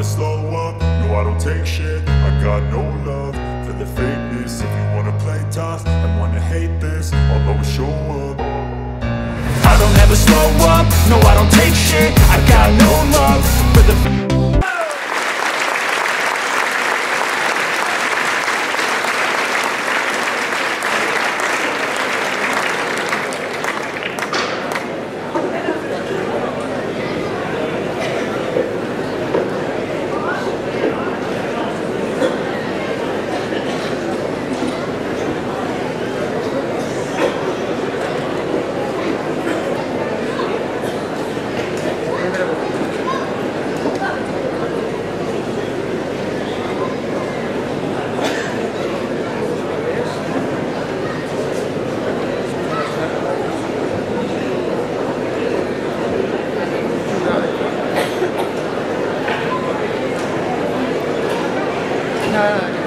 never slow up, no I don't take shit. I got no love for the fakeness. If you wanna play tough and wanna hate this, I'll always show up. I don't ever slow up, no I don't take shit. I got no love for the No.